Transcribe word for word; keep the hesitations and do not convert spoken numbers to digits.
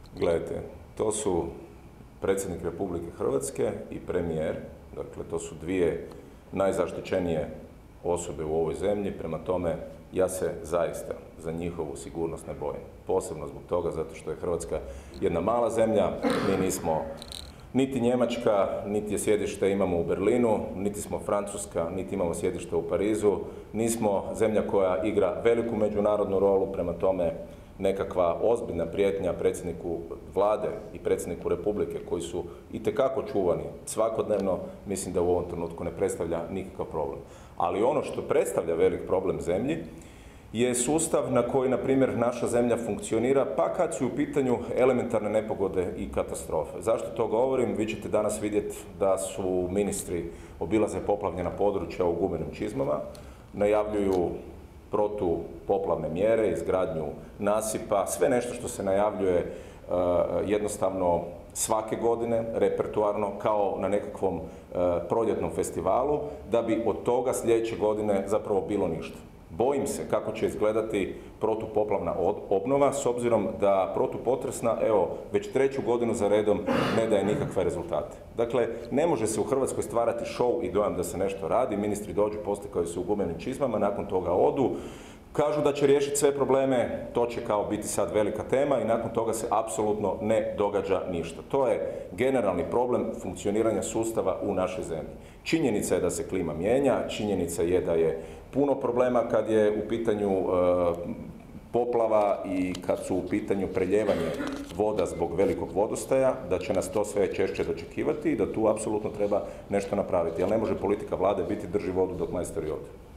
Gledajte, to su predsjednik Republike Hrvatske i premijer, dakle to su dvije najzaštićenije osobe u ovoj zemlji, prema tome ja se zaista za njihovu sigurnost ne bojim. Posebno zbog toga zato što je Hrvatska jedna mala zemlja, mi nismo niti Njemačka, niti je sjedište imamo u Berlinu, niti smo Francuska, niti imamo sjedište u Parizu, nismo zemlja koja igra veliku međunarodnu rolu, prema tome nekakva ozbiljna prijetnja predsjedniku vlade i predsjedniku Republike koji su itekako čuvani svakodnevno, mislim da u ovom trenutku ne predstavlja nikakav problem. Ali ono što predstavlja velik problem zemlji je sustav na koji, na primjer, naša zemlja funkcionira, pa kad su u pitanju elementarne nepogode i katastrofe. Zašto to govorim? Vi ćete danas vidjeti da su ministri obilaze poplavljena područja u gumenim čizmama, najavljuju protupoplavne mjere, izgradnju nasipa, sve nešto što se najavljuje uh, jednostavno svake godine, repertuarno, kao na nekakvom uh, proljetnom festivalu, da bi od toga sljedeće godine zapravo bilo ništa. Bojim se kako će izgledati protupoplavna obnova, s obzirom da protupotresna, evo, već treću godinu za redom ne daje nikakve rezultate. Dakle, ne može se u Hrvatskoj stvarati show i dojam da se nešto radi, ministri dođu, poslikaju se u gumenim čizmama, nakon toga odu, kažu da će riješiti sve probleme, to će kao biti sad velika tema i nakon toga se apsolutno ne događa ništa. To je generalni problem funkcioniranja sustava u našoj zemlji. Činjenica je da se klima mijenja, činjenica je da je puno problema kad je u pitanju e, poplava i kad su u pitanju preljevanje voda zbog velikog vodostaja, da će nas to sve češće dočekivati i da tu apsolutno treba nešto napraviti. Ali ne može politika vlade biti drži vodu dok majstori odu.